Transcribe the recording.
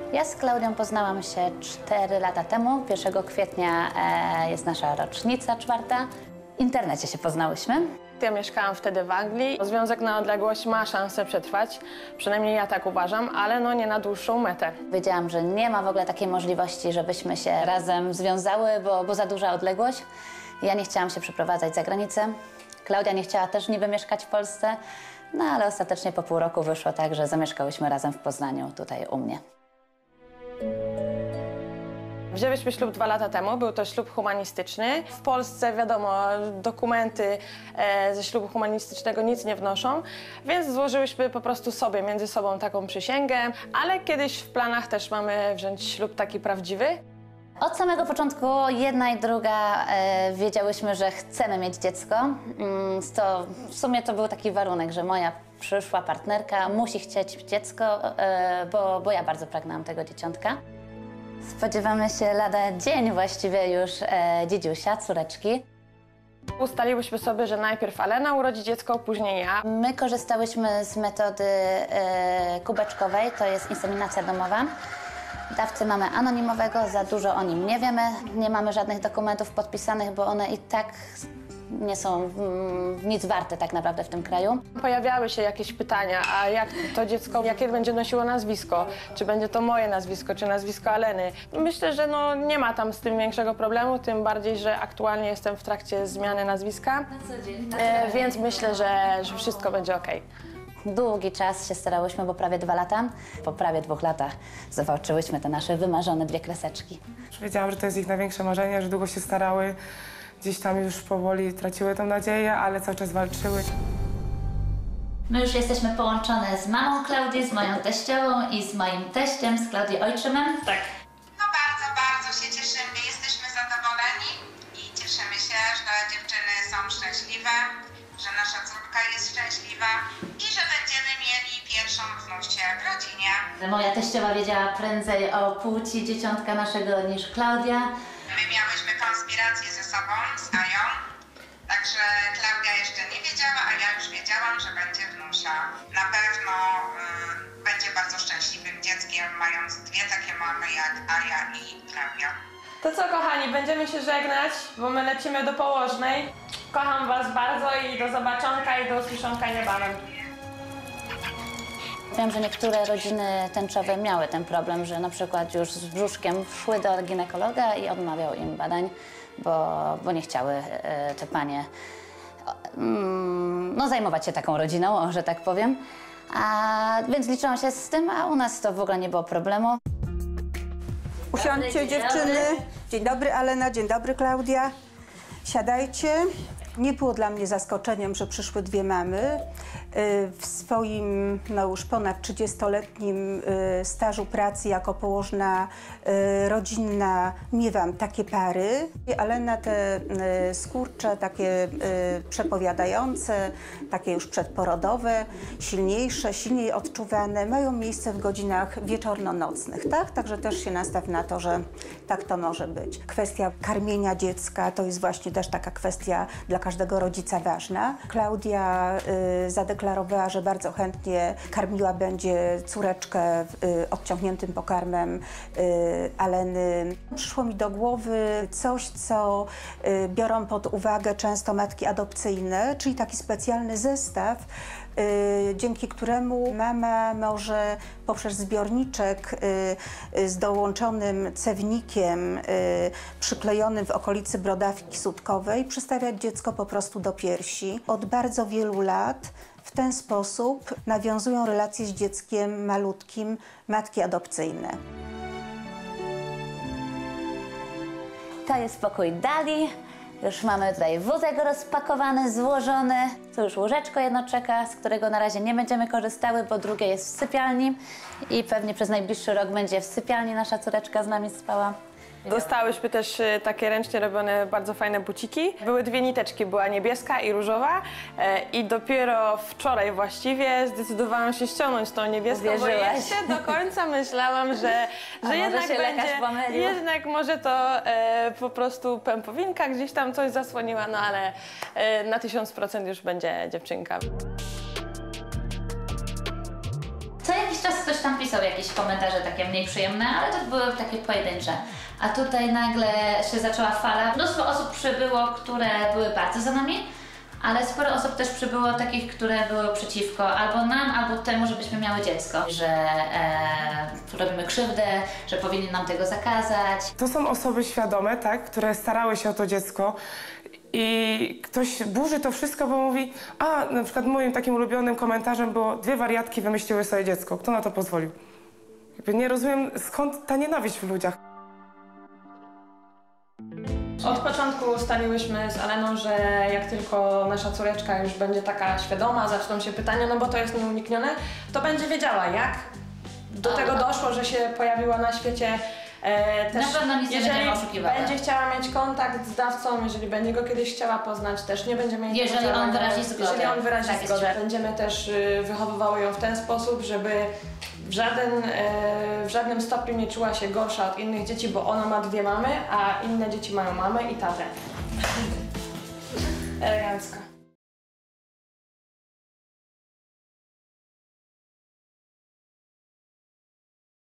Ja z Klaudią poznałam się 4 lata temu. 1 kwietnia jest nasza rocznica 4. W internecie się poznałyśmy. Ja mieszkałam wtedy w Anglii. Związek na odległość ma szansę przetrwać, przynajmniej ja tak uważam, ale no nie na dłuższą metę. Wiedziałam, że nie ma w ogóle takiej możliwości, żebyśmy się razem związały, bo za duża odległość. Ja nie chciałam się przeprowadzać za granicę. Klaudia nie chciała też niby mieszkać w Polsce, no ale ostatecznie po pół roku wyszło tak, że zamieszkałyśmy razem w Poznaniu, tutaj u mnie. Wzięłyśmy ślub 2 lata temu, był to ślub humanistyczny. W Polsce, wiadomo, dokumenty ze ślubu humanistycznego nic nie wnoszą, więc złożyłyśmy po prostu sobie, między sobą taką przysięgę, ale kiedyś w planach też mamy wziąć ślub taki prawdziwy. Od samego początku jedna i druga wiedziałyśmy, że chcemy mieć dziecko. W sumie to był taki warunek, że moja przyszła partnerka musi chcieć dziecko, bo ja bardzo pragnęłam tego dzieciątka. Spodziewamy się lada dzień właściwie już dziedziusia, córeczki. Ustaliłyśmy sobie, że najpierw Alena urodzi dziecko, później ja. My korzystałyśmy z metody kubeczkowej, to jest inseminacja domowa. Dawcę mamy anonimowego, za dużo o nim nie wiemy. Nie mamy żadnych dokumentów podpisanych, bo one i tak nie są nic warte tak naprawdę w tym kraju. Pojawiały się jakieś pytania, a jak to dziecko, jakie będzie nosiło nazwisko? Czy będzie to moje nazwisko, czy nazwisko Aleny? Myślę, że no, nie ma tam z tym większego problemu, tym bardziej, że aktualnie jestem w trakcie zmiany nazwiska, więc myślę, że wszystko będzie okej. Długi czas się starałyśmy, bo prawie 2 lata. Po prawie 2 latach zawalczyłyśmy te nasze wymarzone 2 kreseczki. Wiedziałam, że to jest ich największe marzenie, że długo się starały. Gdzieś tam już powoli traciły tą nadzieję, ale cały czas walczyły. My już jesteśmy połączone z mamą Klaudii, z moją teściową i z moim teściem, z Klaudii ojczymem. Tak. No bardzo się cieszymy, jesteśmy zadowoleni i cieszymy się, że dziewczyny są szczęśliwe, że nasza córka jest szczęśliwa i że będziemy mieli pierwszą wnucie w rodzinie. Moja teściowa wiedziała prędzej o płci dzieciątka naszego niż Klaudia. My miałyśmy konspirację ze sobą, z Ają, także Klaudia jeszcze nie wiedziała, a ja już wiedziałam, że będzie wnusia. Na pewno będzie bardzo szczęśliwym dzieckiem, mając 2 takie mamy jak Aja i Klaudia. To co, kochani, będziemy się żegnać, bo my lecimy do położnej. Kocham was bardzo i do zobaczonka i do usłyszonka niebawem. Wiem, że niektóre rodziny tęczowe miały ten problem, że na przykład już z brzuszkiem szły do ginekologa i odmawiał im badań, bo nie chciały te panie no, zajmować się taką rodziną, że tak powiem. Więc liczyłam się z tym, a u nas to w ogóle nie było problemu. Usiądźcie dziewczyny. Dzień dobry Alena, dzień dobry Klaudia. Siadajcie. Nie było dla mnie zaskoczeniem, że przyszły 2 mamy. W swoim no już ponad 30-letnim stażu pracy jako położna rodzinna miewam takie pary. Alena te skurcze, takie przepowiadające, takie już przedporodowe, silniejsze, silniej odczuwane, mają miejsce w godzinach wieczorno-nocnych, tak? Także też się nastaw na to, że tak to może być. Kwestia karmienia dziecka to jest właśnie też taka kwestia dla każdego rodzica ważna. Klaudia zadeklarowała, że bardzo chętnie karmiła będzie córeczkę odciągniętym pokarmem Aleny. Przyszło mi do głowy coś, co biorą pod uwagę często matki adopcyjne, czyli taki specjalny zestaw, dzięki któremu mama może poprzez zbiorniczek z dołączonym cewnikiem przyklejonym w okolicy brodawki sutkowej przystawiać dziecko po prostu do piersi. Od bardzo wielu lat w ten sposób nawiązują relacje z dzieckiem malutkim matki adopcyjne. To jest pokój Dali. Już mamy tutaj wózek rozpakowany, złożony. Tu już łóżeczko jedno czeka, z którego na razie nie będziemy korzystały, bo drugie jest w sypialni. I pewnie przez najbliższy rok będzie w sypialni nasza córeczka z nami spała. Dostałyśmy też takie ręcznie robione bardzo fajne buciki. Były 2 niteczki, była niebieska i różowa i dopiero wczoraj właściwie zdecydowałam się ściągnąć tą niebieską, bo jeszcze do końca myślałam, że jednak będzie, jednak może to po prostu pępowinka gdzieś tam coś zasłoniła, no ale na 1000% już będzie dziewczynka. Co jakiś czas ktoś tam pisał pisał jakieś komentarze takie mniej przyjemne, ale to były takie pojedyncze. A tutaj nagle się zaczęła fala. Mnóstwo osób przybyło, które były bardzo za nami, ale sporo osób też przybyło takich, które były przeciwko albo nam, albo temu, żebyśmy miały dziecko. Że robimy krzywdę, że powinni nam tego zakazać. To są osoby świadome, tak, które starały się o to dziecko i ktoś burzy to wszystko, bo mówi, a na przykład moim takim ulubionym komentarzem było: 2 wariatki wymyśliły sobie dziecko. Kto na to pozwolił? Jakby nie rozumiem, skąd ta nienawiść w ludziach. Od początku ustaliłyśmy z Aleną, że jak tylko nasza córeczka już będzie taka świadoma, zaczną się pytania, no bo to jest nieuniknione, to będzie wiedziała jak. Do tego doszło, że się pojawiła na świecie. Też, Na pewno nic nie jeżeli będziemy oszukiwały. będzie chciała mieć kontakt z dawcą, jeżeli będzie go kiedyś chciała poznać, też nie będziemy jej Jeżeli tego on działania. wyrazi zgodę. Jeżeli on wyrazi Tak jest. zgodę. Będziemy też wychowywały ją w ten sposób, żeby w żadnym stopniu nie czuła się gorsza od innych dzieci, bo ona ma 2 mamy, a inne dzieci mają mamę i tatę. Elegancko.